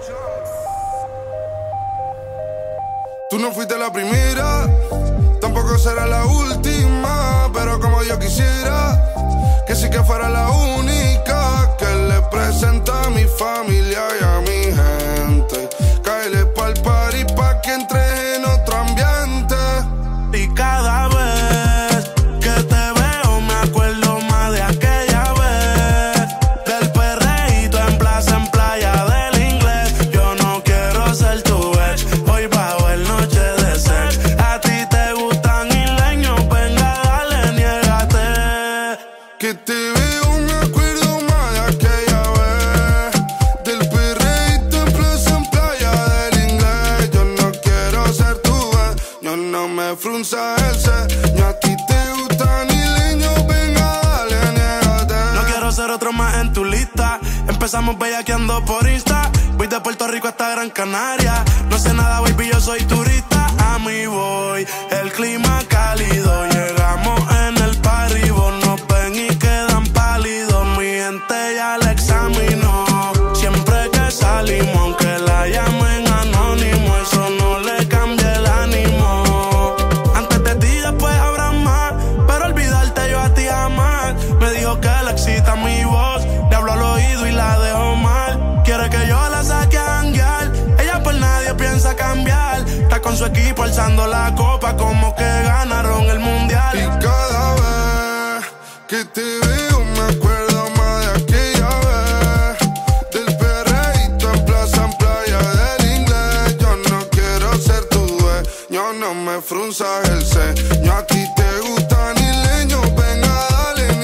Tú no fuiste la primera, tampoco será la última, pero como yo quisiera que sí que fuera la única que le presenta a mi familia y a mi gente. Cáele pa'l party pa' que entre en otro ambiente. Y cada vez que te veo me acuerdo más de aquella vez, del perreíto en plaza, en playa del inglés. Yo no quiero ser tu ex, hoy bajo el noche de sex. A ti te gustan isleños, venga dale, niégate. Que te veo me acuerdo más de aquella vez, del perreíto en plaza, en playa del inglés. Yo no quiero ser tu ex, yo no me frunza el ceño. A ti te gustan isleños, venga dale, niégate. No quiero ser otro más en tu lista. Empezamos bellaqueando por Insta. Voy de Puerto Rico hasta Gran Canaria. No sé nada, baby, yo soy turista. A mí voy, el clima cálido. Llegamos en el party, vos nos ven y quedan pálidos. Mi gente ya la examinó. Siempre que salimos, aunque la llamen anónimo, eso no le cambia el ánimo. Antes de ti después habrá más, pero olvidarte yo a ti jamás. Me dijo que le excita mi voz, le hablo al oído y la dejo mal. Quiere que yo la saque a janguear, ella por nadie piensa cambiar. Está con su equipo alzando la copa como que ganaron el mundial. Y cada vez que te veo me acuerdo más de aquella vez, del perreíto en plaza, en playa del inglés. Yo no quiero ser tu dueño, no me frunzas el ceño. A ti te gustan isleños, venga dale,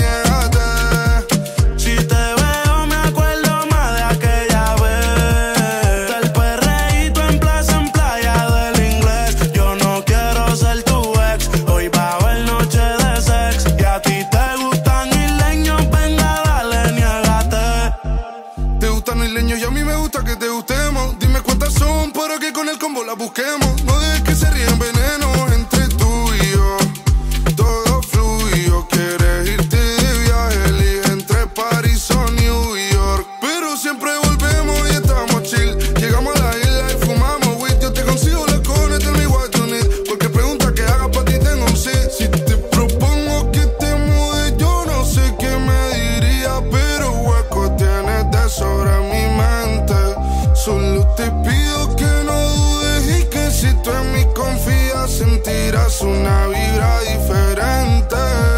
niégate. Si te veo me acuerdo más de aquella vez, del perreíto en plaza, en playa del inglés. Yo no quiero ser tu ex, hoy bajo el noche de sex. Y a ti te gustan isleños, venga dale, niégate. Te gustan isleños y a mí me gusta que te gustemos. Dime cuántas son para que con el combo las busquemos. No dejes que se ríen veneno entre tú y yo. Todo fluyo, quieres irte de viaje, elige entre París o New York. Pero siempre volvemos y estamos chill. Llegamos a la isla y fumamos weed. Yo te consigo la cone, tell me what you need. Porque pregunta que haga pa' ti tengo un sí. Si te propongo que te mudes, yo no sé qué me diría, pero hueco tienes de sobra en mi mente. Solo te pido que no dudes y que si tú en mí confías sentirás una vibra diferente.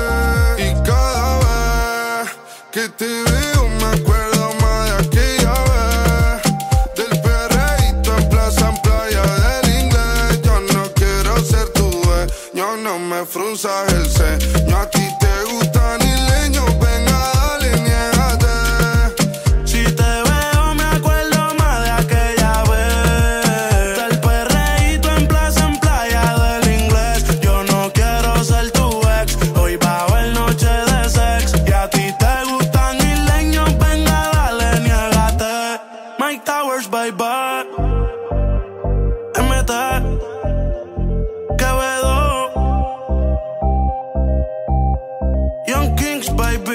Y cada vez que te veo me acuerdo más de aquella vez, del perreíto en plaza, en playa del inglés. Yo no quiero ser tu dueño, no me frunzas el ceño. A ti te gustan isleños, venga dale, niégate. Si te veo me acuerdo más de aquella vez, del perreíto en plaza, en playa del inglés. Yo no quiero ser tu ex, hoy bajo el noche de sex. Y a ti te gustan isleños, venga dale, niégate. Mike Towers, baby, MT, Quevedo, Young Kings, baby.